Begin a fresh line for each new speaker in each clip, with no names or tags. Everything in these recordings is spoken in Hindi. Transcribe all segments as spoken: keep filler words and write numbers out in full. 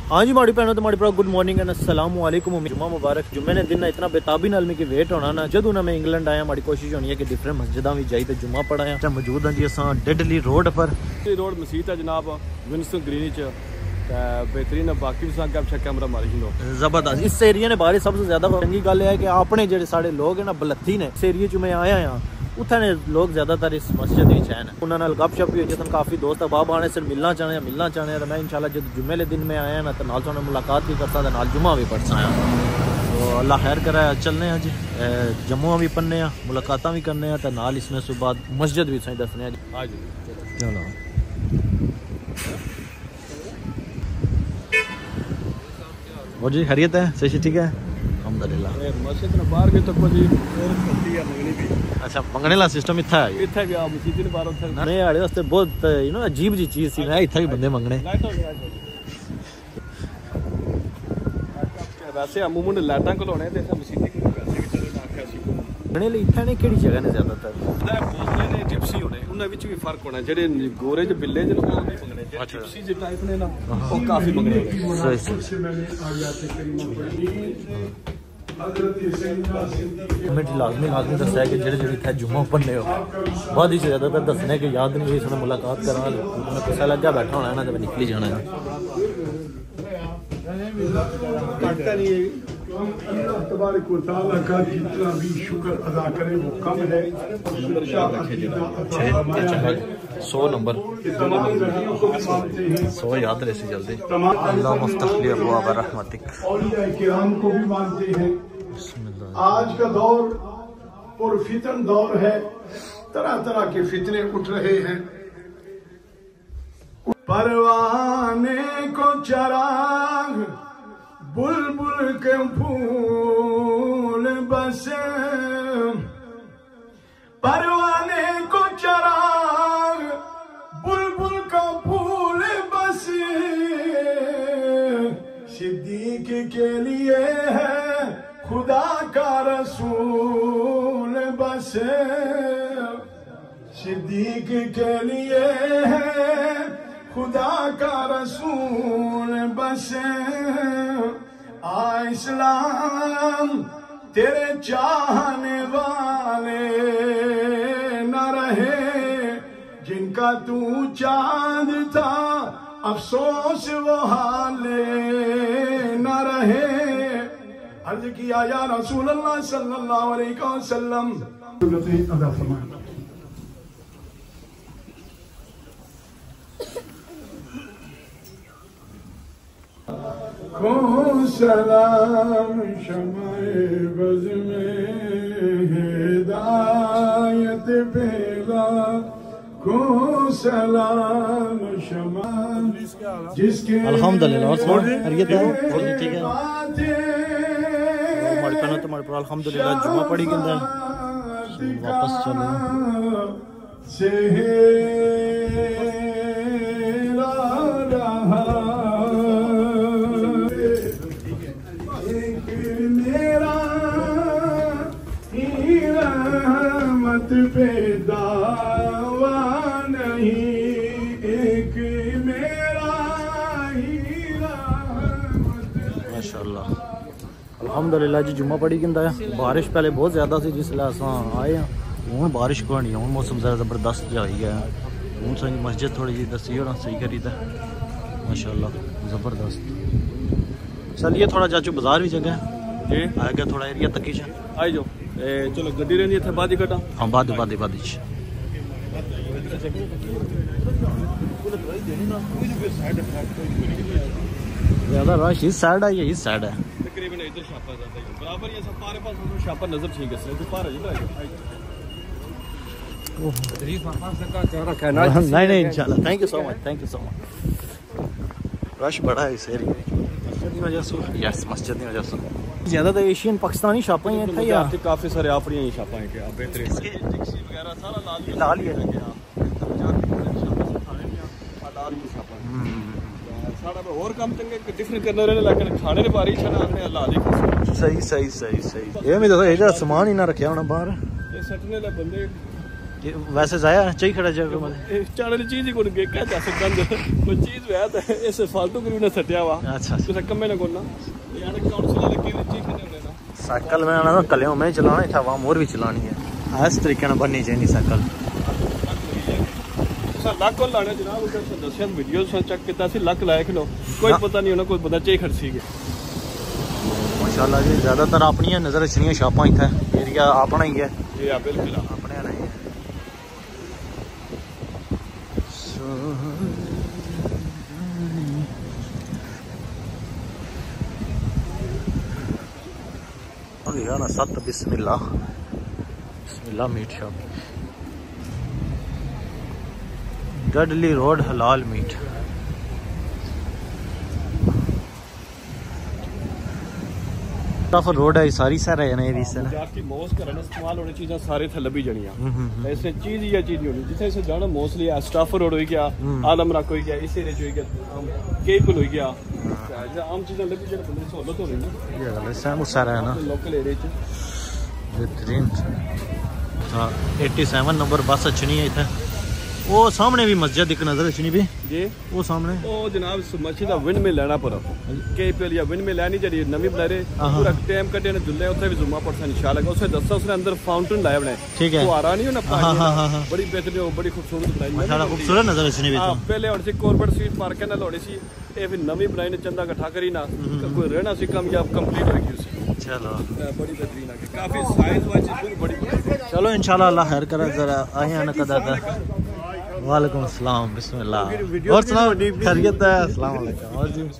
हाँ जी माड़ी भैनों तो माड़ी भरा गुड मॉर्निंग एंड अस्सलाम वालेकुम। जुम्मा मुबारक। जुम्मे ने दिन ना इतना बेताबी नाल में कि वेट होना ना जदों ना मैं इंग्लैंड आया माड़ी कोशिश होनी है कि डिफरेंट मस्जिदां भी जाई ते जुम्मा पढ़ाया। अच्छा मौजूद हैं जी असां डेडली रोड पर।
ये रोड मसीत है जनाब विंस्टन ग्रीन च बेहतरीन है। बाकी भी गप शक कैमरा मारी लो
जबरदस्त। इस एरिया ने बारे सबसे ज्यादा चंगी गल है कि अपने जेडे सारे लोग हैं ना बलत्ती ने इस एरिया च मैं आया हाँ उत्थे ने लोग ज्यादातर इस मस्जिद ही हैं। उन्होंने गप शप भी होती है। काफ़ी दोस्त अहबाब आने से मिलना चाहने मिलना चाहने तो मैं इंशाल्लाह जब जुम्मे के दिन में आया ना तो नाल तो मुलाकात भी कर सकता नाल जुम्मा भी पढ़ सकता। तो अल्लाह खैर कराया चलने जी जम्मू भी पढ़ने मुलाकात भी करने तो नाल इसमें से बाद मस्जिद भी सही दसने चलो। और जी खैरियत है सही ठीक है अल्हम्दुलिल्लाह।
मस्जिद ने बाहर भी तक जी मंगनी भी
अच्छा मंगने वाला सिस्टम इतना है
इतना भी मस्जिद ने बाहर उधर
नहीं आड़े वास्ते बहुत यू नो अजीब जी चीज सी मैं इतना भी बंदे मंगने
वैसे अमूमन लाइटां कोलोने ते मस्जिद की वैसे भी चलो आख्या सी
मंगने ले इतना ने केड़ी जगह ने ज्यादातर
ना बोलने ने जिप्सी होने उनमें विच भी फर्क होना जेडे गोरे ज बिल्ले ज लोग नहीं मंगने जे जिप्सी ज टाइप ने ना वो काफी मंगने
सही सही मैं लाजमी लाजमी दस है कि जेडे जेडे इत्थे जुम्मा पढ़ने हो बाद ही ज्यादातर दसने कि याद नहीं इसने मुलाकात करा मैं पैसा लगा बैठा होना है ना तो मैं निकली जाना है।
अल्लाह तबारक व तआला का जितना भी शुक्र अदा करें वो कम है।
सौ नंबर सौ याद रहे सी जल्दी। अल्लाह मुफ्तखली अबवाब रहमतिक
औलिया किराम को भी मानते हैं। आज का दौर पुरफितन दौर है। तरह तरह के फितने उठ रहे हैं। परवाने को चराग बुलबुल के फूल बसे परवाने को चराग बुलबुल का फूल बसे सिद्दीक के लिए है खुदा का रसूल बसे सिद्दीक के लिए है खुदा का रसूल बसे आ इस्लाम तेरे चाहने वाले न रहे जिनका तू चांद था अफसोस वो हाले न रहे। अर्ज किया या रसूल अल्लाह सल्लल्लाहु अलैहि वसल्लम अदा फरमाया। को सलाम शमाए बज़ में हिदायत पेला को सलाम शमा जिसके
अल्हम्दुलिल्लाह और सुना खैरियत है और ठीक है हमारे पना तो हमारे पर अल्हम्दुलिल्लाह जुम्मा पढ़ी के अंदर वापस चले
से पे दावा नहीं एक मेरा ही
माशाअल्लाह अल्हम्दुलिल्लाह जी जुम्मा पढ़ी के अंदर बारिश पहले बहुत ज़्यादा सी जिसले असां आए हैं हूँ बारिश कोई नहीं हूँ मौसम ज़रा ज़बरदस्त जाई गया हूँ सही मस्जिद थोड़ी जी दसी होना सही करी था माशाअल्लाह ज़बरदस्त। चलिए थोड़ा चाचू बाजार भी जगह जी आ गया थोड़ा एरिया तक ही
आई जाओ चलो गड्डी रहनी है बाद ही कटा
हाँ बाद बाद बाद ज्यादा रश इस साइड है या इस साइड है
तकरीबन इधर छापा जाता है बराबर ये सब पारे पास छापा नजर ठीक है तो पार है
नहीं नहीं इंशाल्लाह thank you so much thank you so much. Rush बड़ा है इस एरिया की वजह से यस मस्जिद की वजह से ज्यादातर एशियन पाकिस्तानी शॉपें हैं थे या
काफी सारे अपनी ही शॉपें हैं क्या बेहतरीन टैक्सी वगैरह सारा लाल
लाल ही है
सारा और काम चंगे डिफरेंट करने रहे लेकिन खाने ने बारी छना अपने लाल ही
सही सही सही सही ये मैं तो ये सामान ही ना रखया होना बाहर
ये सटने ले बंदे
वैसे जाया चाहिए खड़ा जगह में
चाड़े दी चीज ही कोई गे क्या जा सकता कोई चीज है तो ऐसे फालतू करी ने सटिया वा
अच्छा
कुछ कम्मे ना कोना यार काउंसिल लगी हुई चीज ने ना
साइकिल में आना तो कलियों में चलाना था वहां मोर भी चलानी है इस तरीके से बननी चाहिए साइकिल
सर लाख को लाने जनाब उधर से दस वीडियो से चेक किया सी लाख लायक लो कोई पता नहीं होना कोई बंदा चाहिए खर्ची गया
माशाल्लाह जी ज्यादातर अपनी नजर चनिया शॉपां इत्थे एरिया अपना ही है
जी हां बिल्कुल
अपने नहीं है ना सत बिस्मिल्लाह बिस्मिल्लाह मीट शॉप डडली रोड हलाल मीट रोड है सारी सारे है ना से
जाती मोस करने इस्तेमाल होने चीजें सारे थे लभी जणियां ऐसे चीज या चीज नहीं होनी जिथे से जाना मोस्टली स्टाफर रोड हो गया आलम रख हो गया इस एरिया हो गया केपल हो गया आम चीजें लभी जण बंदे सहूलत हो रही ना
ये गल है सैम सारा है ना
लोकल एरिया च
बेहतरीन हां सत्तासी नंबर बस अच्छनी है इथे वो सामने भी मस्जिद एक नजर अच्छनी भी
जी
वो सामने
ओ जनाब मस्जिद दा विंड में लेना पर केपल या विंड में लेनी जड़ी नवी बलरे पूरा टाइम कटे ने जुल्ले उथे भी जुम्मा पड़ता इंशाल्लाह उसे दसा उसने अंदर फाउंटेन लाया बने
ठीक है
वो आ रहा नहीं हो ना
हां हां हां
बड़ी बेहतरीन बड़ी खूबसूरत बनाई
माशाल्लाह खूबसूरत नजर अच्छनी भी
हां पहले और सी कॉर्पोरेट स्ट्रीट पार्क ना लोड़ी सी ए फिर नवी बनाई ने चंदा इकट्ठा करी ना कोई रहना सी कम या कंप्लीट हो गई उसी चलो बड़ी बेहतरीन है काफी साइज वाइज बड़ी
चलो इंशाल्लाह अल्लाह खैर करे जरा आए ना कदा वालेकुम अस्सलाम बिस्मिल्लाह और सुनाओ खैरियत है अस्सलाम वालेकुम और जी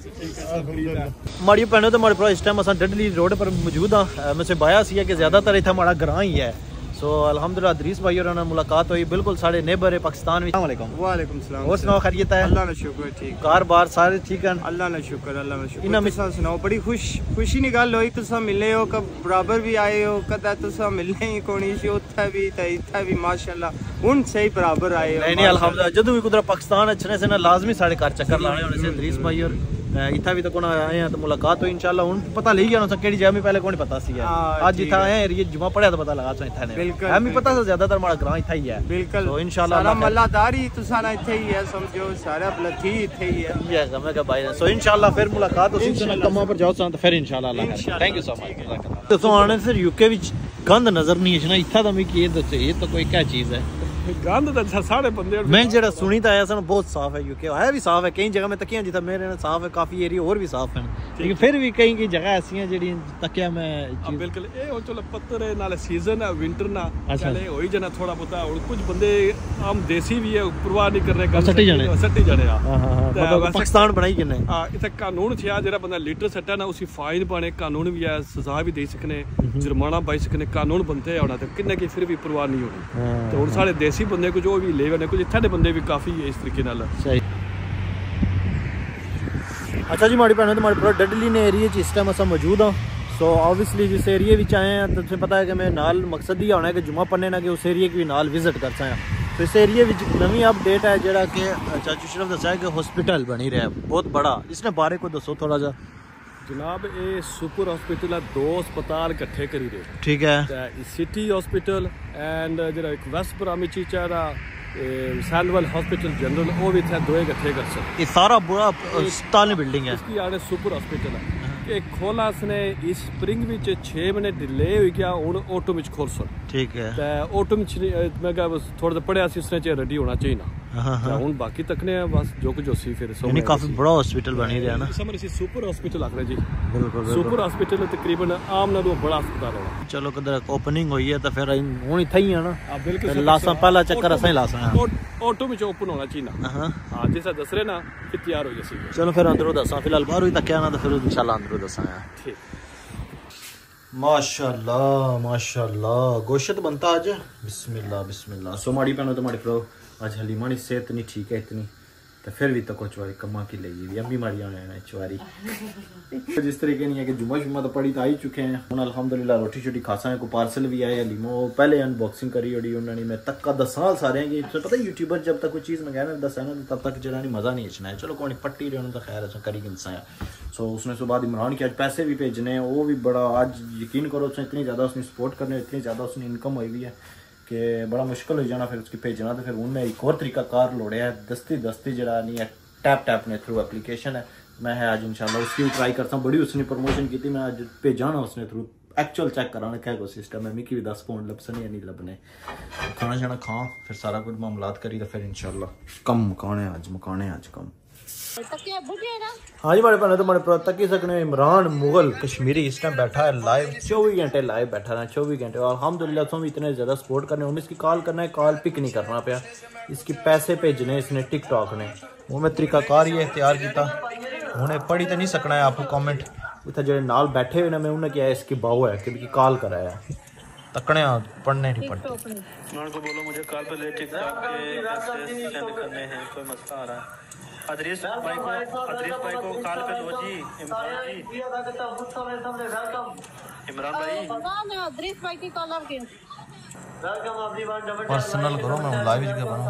माड़ी भैनों तो माड़े भरा इस टाइम असां डडली रोड पर मौजूद हाँ मैं से बाया सी है कि ज़्यादातर इतना माड़ा ग्रां ही है सो अल्हम्दुलिल्लाह दरीस भाई और मुलाकात हुई बिल्कुल साढ़े नेबर है पाकिस्तान में वालेकुम
वालेकुम सलाम
और सुनाओ खैरियत है
अल्लाह का शुक्र ठीक
कार बार सारे ठीक हैं
अल्लाह का शुक्र अल्लाह का शुक्र तुसा सुनाओ बड़ी खुश खुशी नी गल होई तुसा मिले हो कब बराबर भी आए हो कदा तुसा मिलने ही कोनी सी उथे भी ते इथे भी माशाल्लाह उन सही बराबर आए हो
नहीं नहीं अल्हम्दुलिल्लाह जदों भी कुदरा पाकिस्तान अच्छने से ना लाजमी साढ़े घर चक्कर लाने होने से दरीस भाई और इतना भी तो कोना आए हैं तो मुलाकात हुई इंशाल्लाह हुन पता लग गया ना केड़ी जगह में पहले कोनी पता सी है आज इथा आए हैं ये जुमा पढ़या तो पता लगा सो इथा ने हमें पता से ज्यादातर हमारा ग्रां इथा ही है
बिल्कुल
तो इंशाल्लाह
सारा मल्लादारी तुसा ना इथे ही है समझो सारा बलथी इथे ही है
ये समझ का भाई सो इंशाल्लाह फिर मुलाकात होसी से कमा पर जाओ तो फिर इंशाल्लाह अल्लाह थैंक यू सो मच तो सो आने फिर यूके विच गंद नजर नहीं है ना इथा तो मैं की दसे ये तो कोई क्या चीज है
गंद तो सारे बंदे
मैं जेड़ा सुनी तो आया सन बहुत साफ है यूके है भी साफ है कई जगह में तकियां जिथा मेरे ने साफ है काफी एरिया और भी साफ है लेकिन फिर भी कई कई जगह ऐसी हैं जेडी तकिया में
बिल्कुल ए हो चलो पत्थर है नाले सीजन है विंटर ना चले होई जना थोड़ा बहुत और कुछ बंदे आम देसी भी है परवाह नहीं कर रहे
सट्टी जाने
सट्टी जाने हां
हां मतलब पाकिस्तान बनाई किने
हां इथे कानून थिया जेड़ा बंदा लीटर सट्टा ना उसी फाइन पाने कानून भी है सजा भी दे सकने जुर्माना पाई सकने कानून बनते होना तो किन्ने की फिर भी परवाह नहीं होनी तो और सारे देसी बंदे को जो भी ले ने कुछ इत्थे दे बंदे भी काफी है इस तरीके नाल
सही अच्छा जी माड़ी भैनों तो माड़ी पूरा डडली ने एरिया च इस टाइम अस मौजूद हाँ सो ऑब्वियसली जिस एरिया विच आए हैं तो तुझे पता है कि मैं नाल मकसद ही होना है कि जुमा पढ़ने ना कि उस एरिया की भी नाल विजिट कर सकें तो इस एरिया विच नवी अपडेट है जेड़ा कि चाचू शरफ दसा है कि हॉस्पिटल बनी रहा है बहुत बड़ा इसने बारे को दसो थोड़ा जा
जनाब ये सुपर हॉस्पिटल है दो अस्पताल इकट्ठे करी दे ठीक
है
सिटी हॉस्पिटल एंड जेड़ा एक वेस्ट ब्राह्मी चीचा दा सैलवेल हॉस्पिटल जनरल वो भी थे दो इकट्ठे कर सकते
ये सारा बड़ा अस्पताल बिल्डिंग है
इसकी आगे सुपर हॉस्पिटल है कि खोला इसने इस स्प्रिंग विच छह महीने डिले हो गया हुन ऑटो विच खोल सन
ठीक है
ते ऑटो विच मैं कहा बस थोड़ा पढ़या सी उसने च रेडी होना चाहिए ना हां हुन बाकी तकने बस जो कुछ होसी फिर सो
यानी काफी बड़ा हॉस्पिटल बनी रहा ना
समझ सी सुपर हॉस्पिटल आखरे जी
बिल्कुल
सुपर हॉस्पिटल तकरीबन आम नालों बड़ा अस्पताल है
चलो कदर ओपनिंग हुई है तो फिर हुन इथे ही है ना
हां बिल्कुल
लासा पहला चक्कर असां लासा
ऑटो में ओपन होना चाहिए ना हां हां जैसा दस रहे ना कि तैयार हो जैसी
चलो फिर अंदरों दसा फिलहाल बाहर हुई तक क्या ना तो फिर इंशाल्लाह अंदरों दसा ठीक माशाल्लाह माशाल्लाह गोश्त बनता आज बिस्मिल्लाह बिस्मिल्लाह सो माड़ी पैनो तो माड़ी प्रो आज हलीमा नी सेहत नहीं ठीक है इतनी तो फिर भी तो कुछ वारी कमा की लगी अम्मी मारी आने ना चुवारी जिस तरीके नहीं है कि जुम्मा शुम्मा तो पड़ी तो आ ही चुके हैं हम अल्हम्दुलिल्लाह रोटी शोटी खासा है को पार्सल भी आए हलीमो पहले अनबॉक्सिंग करी ओड़ी उन्होंने मैं तक का दस साल सारे हैं कि पता है यूट्यूबर जब तक कोई चीज़ मंगाए ना दस है ना तब तक जरा नहीं मज़ा नहीं इचना है चलो कौन पट्टी रहे तो खैर ऐसा करी इंसान सो उसने उसके बाद इमरान की आज पैसे भी भेजने वो भी बड़ा आज यकीन करो उसने इतनी ज़्यादा उसने सपोर्ट करने इतनी ज़्यादा उसने इनकम हुई भी है कि बड़ा मुश्किल हो जाना फिर उसकी भेजना, तो फिर उनमें एक और तरीका कार लोड़े है दस्ती दस्ती जरा नहीं है टैप टैप ने थ्रू एप्लीकेशन है। मैं है आज इंशाल्लाह उसकी भी ट्राई करता हूँ। बड़ी उसने प्रमोशन की थी, मैं आज भेजा ना उसने थ्रू एक्चुअल चेक कराना क्या को सिस्टम है। मिकी भी दस पाउंड लपसने या नहीं लबने, खाना शाना खा फिर सारा कुछ मामलात करी तो फिर इंशाल्लाह कम मकाने आज मकाने आज कम। हाँ जी बड़े पहले तो बड़े प्रो तक ही सकने इमरान मुगल कश्मीरी इस टाइम बैठा है लाइव, चौबीस घंटे लाइव बैठा है, चौबीस घंटे। और अल्हम्दुलिल्लाह तुम इतने ज़्यादा सपोर्ट करने, उन्हें इसकी कॉल करना है, कॉल पिक नहीं करना पाया, इसकी पैसे भेजने इसने टिकटॉक ने, वो मैं तरीकाकार ये तैयार किया। उन्हें पढ़ी तो नहीं सकना है आपको कॉमेंट, इतना जो नाल बैठे हुए ना मैं उन्हें क्या इसकी बाऊ है कि कॉल कराया तकने पढ़ने नहीं पड़ते।
को बोलो मुझे कॉल पे ले टिकटॉक के पैसे सेंड करने हैं, कोई मसला आ रहा है। अदरीस भाई को अदरीस भाई को कॉल पे दो जी। इमरान जी इमरान भाई अदरीस भाई की कॉल आपके
पर्सनल करो, मैं लाइव क्या बनाऊं।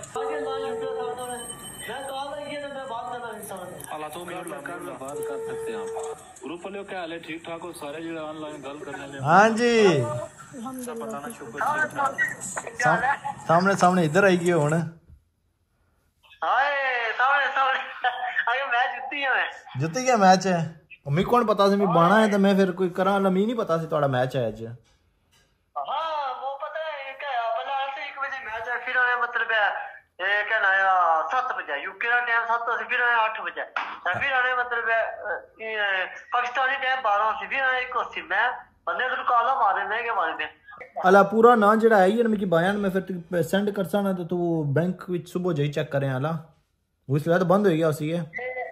बात कर सकते हैं आप ग्रुप वाले क्या हाल है, ठीक ठाक हो सारे जो ऑनलाइन गल करने।
हाँ जी
बताना शुक्र
सामने सामने इधर आई गई हुण जित्ती गया मैच है। मी कौन पता सी मैं बाना है तो मैं फिर कोई करा ला, मी नहीं पता सी थोड़ा मैच है अज।
हां वो पता है क्या पहला से एक बजे मैच है, फिर मतलब ये क्या ना सात बजे यूके का टाइम सात से फिर आठ बजे फिर आने मतलब पाकिस्तानी टाइम बारह से फिर एक अस्सी मैं बंदे तो काला मारे मैं क्या मारे थे
अला पूरा ना जड़ा है ये मेरी बयान में फिर सेंड करसा ना तो तू बैंक विच सुबह जाई चेक करें अला वो इसलिए तो बंद हो गया उसी है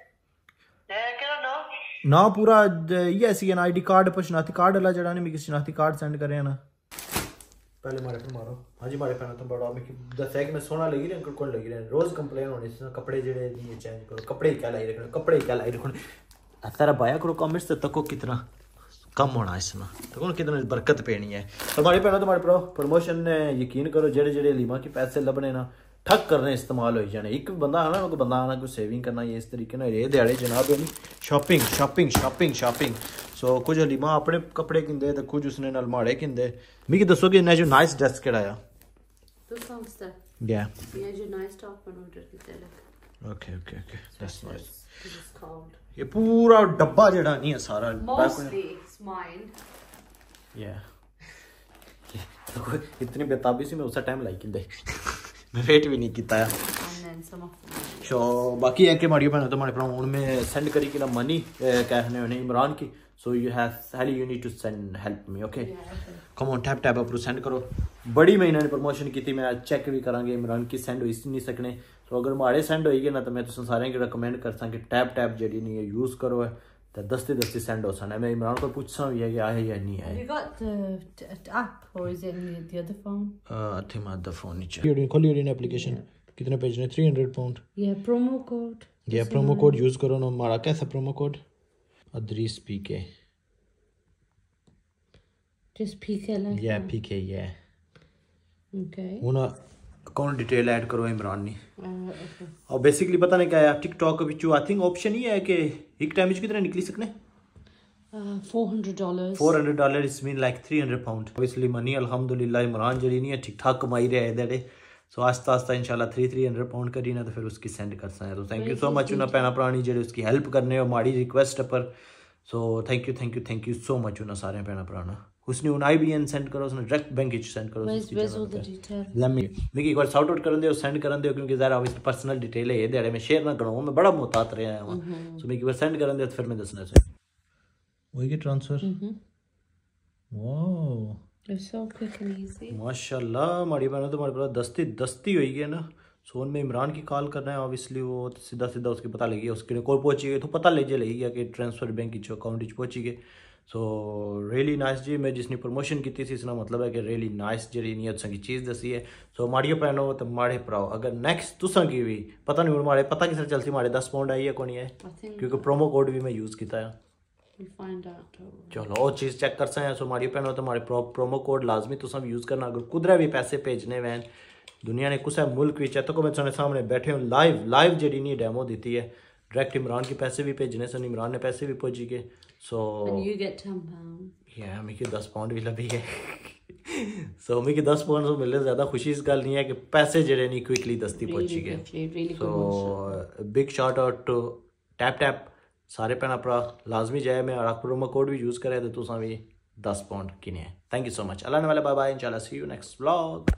ना पूरा ये सी ना आईडी कार्ड पर शनाख्ती कार्ड अला जड़ा ने मेरी शनाख्ती कार्ड सेंड करे ना पहले मारे पे मारो। हाँ जी मारे पे ना तो बड़ा मेरी दस कि मैं सोना लगी रही कौन लगी रही रोज कंप्लेन होनी सी कपड़े जड़े नहीं चेंज करो, कपड़े क्या लाई रखने, कपड़े क्या लाई रखने तेरा बाया करो कमेंट्स तको कितना कम होना इसमें तो कितनी बरकत पेनी है। हमारी भैनों तुम्हारे प्रो प्रमोशन ने यकीन करो जेड़े जेड़े लीमा के पैसे लभने ना ठक करने इस्तेमाल हो जाने। एक बंदा आना कोई बंदा आना कोई सेविंग करना ये इस तरीके ना रे दिहाड़े जनाब यानी shopping shopping shopping shopping. So कुछ लीमा अपने कपड़े किंदे तो कुछ उसने नाल माड़े किंदे। मिगी दसो कि जो नाइस ड्रेस केड़ा आ या okay okay okay that's nice. ये पूरा डब्बा जेड़ा नहीं है सारा या इतनी बेताबी से मैं उस टाइम लाई किंदे मैं वेट भी नहीं किया सो बाकी है कि माड़ी भैन तुम्हारे भरा में सेंड करी कि ना मनी कहने होने इमरान की। So you have Haley you need to send help me okay come on tap tap approve send करो। बड़ी महीने ने प्रमोशन की थी मैं चेक भी करांगे इमरान की सेंड हो नहीं सकने। तो अगर माड़े सेंड होई गए ना तो मैं तो सारे रिकमेंड करता कि टैप टैप जी नहीं है यूज़ करो है तो दस्ती दस्ती सेंड हो सकना। मैं इमरान को पूछता भी है कि आए या नहीं आए। खोली एप्लीकेशन कितने भेजने थ्री हंड्रेड पाउंड
ये प्रोमो कोड
ये प्रोमो कोड यूज़ करो ना। हमारा कैसा promo code Idrees PK
just pk like
yeah pk yeah
okay
उन अकाउंट डिटेल ऐड करो इमरान ने
uh, okay.
और बेसिकली पता नहीं क्या है टिकटॉक विचू आई थिंक ऑप्शन ही है कि एक टाइम में कितने निकली सकने
four hundred dollars
four hundred dollars is mean like three hundred pound obviously money अल्हम्दुलिल्लाह इमरान जरी नहीं है ठीक ठाक कमाई रहा है इधर। सो आस्ता आस्ता इंशाल्लाह थ्री थ्री हंड्रेड पाउंड करी ना तो फिर उसकी सेंड कर सकते हैं। तो थैंक यू सो मच उन्हें पैना पुरानी जेडे उसकी हेल्प करने और माड़ी रिक्वेस्ट पर। So thank you thank you thank you so much उन्हें सारे पैना पुराना उसने उन आई बी एन सेंड करो उसने डायरेक्ट बैंक विच सेंड करो एक बार साउट आउट कर दो सेंड कर दो क्योंकि ज़रा ऑब्वियसली पर्सनल डिटेल है ये दिहाड़े में शेयर ना करूँ मैं बड़ा मोहतात रहा हूँ। सो मैं एक बार सेंड कर दो तो फिर मैं दसना से वही के transfer wow
It's so quick and easy.
माशाल्लाह माड़ी बहनों तुम्हारे पास दस्ती दस्ती हुई है ना। सोन में इमरान की कॉल करना है ऑब्वियसली वो तो सीधा सीधा उसके पता लगी उसके कोल पहुंची गई तो पता ले जे लगी गया कि ट्रांसफर बैंक की अकाउंट पहुंची गए। सो रियली नाइस जी मैं जिसने प्रमोशन की थी इसका मतलब है कि रियली नाइस जी नहीं तुसा की चीज़ दसी है। सो माड़ियो भैनों तो माड़े भराओ अगर नेक्स्ट तुसा की भी पता नहीं माड़े पता किस चलती माड़े दस पाउंड आई है कौन है क्योंकि प्रोमो कोड भी मैं यूज़ किया है।
We'll find out.
चलो वो चीज़ चेक कर सकते हैं। सो हमारी भैनों तो हमारे प्रो, प्रोमो कोड लाजमी तुम यूज़ करना अगर कुदरा भी पैसे भेजने वैन दुनिया ने कुछ मुल्क भी तो मैं तुम्हारे सामने बैठे हूँ लाइव लाइव जी नहीं डेमो दी है डायरेक्ट इमरान के पैसे भी भेजने सन इमरान ने पैसे भी पहुँची गए। सो
And you get ten pounds.
या मैं दस पाउंड भी लभी है सो मिगी दस पाउंड मिले ज़्यादा खुशी इस गल नहीं है कि पैसे जेह्ड़े नहीं क्विकली दस्ती पहुंची गए। So big shout out to tap tap सारे भैन भरा लाजमी जाए मैं और प्रोमो कोड भी यूज़ करें तो तुसां भी दस पाउंड किने। Thank you so much. अल्लाह ने वाले बाय बाय इंशाल्लाह सी यू नेक्स्ट व्लॉग।